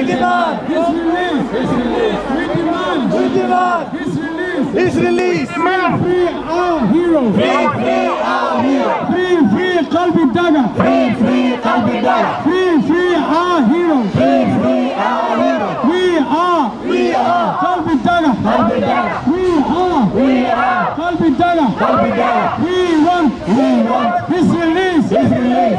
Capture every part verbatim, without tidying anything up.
We demand his release. We demand we demand his release. His release. Free our hero. Free free our hero. Free free Qalbi Daga. Free free Qalbi Daga. Free free our hero. Free free our hero. We are we are Qalbi Daga. Qalbi Daga. We are we are Qalbi Daga. Qalbi Daga. We want we want his release. His release.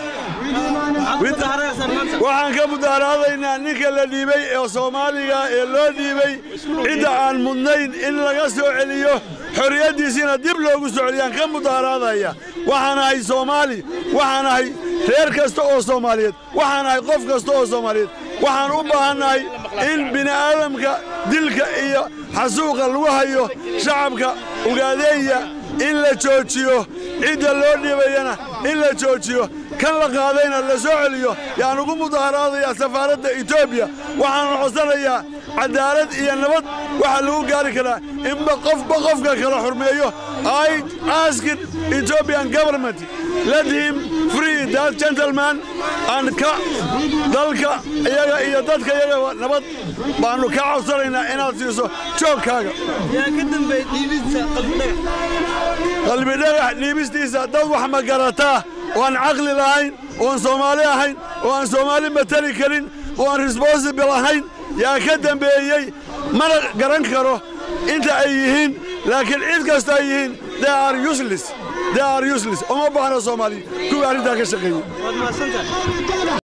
waxaan ka mudaaraadaynaa ninka la dhiibay ee Soomaaliga ee loo dhiibay cid aan mudnayn in laga soo celiyo xorriyadiisina dib loogu soo celiyaan ka mudaaraadaya waxaan ahay Soomaali waxaan ahay reer kasta oo Soomaaliyeed waxaan ahay qof kasta oo Soomaaliyeed waxaan u baahanahay in bini'aadamka dilka iyo xasuuqa lagu hayo shacabka Ugaadeeya in la joojiyo cida loo dhiibayna in la joojiyo kan la qaadayna la soo celiyo yaan ugu mudaaraadaya safaaradda Itoobiya waxaan codsanayaa cadaalad iyo nabad waxa lagu gaari karaa in qof qofka kala xurmeeyo I ask Ethiopian government let him free that gentleman and ka dalka iyaga iyo dadka iyaga nabad baanu ka codsanaynaa inaad siiso joogkaaga yaa ka dambeeyay dhiibista qalbiga qalbiga dhiibistiisa dad wax ma garataa وأن عقل لهين وأن صومالي هين وأن صومالي متري كرين وأن responsible هين يا كدم بيجي مرة قرن كرو أنت أيهين لكن إذا كست أيهين they are useless they are useless وما بعنا صومالي كل واحد ذاك الشقي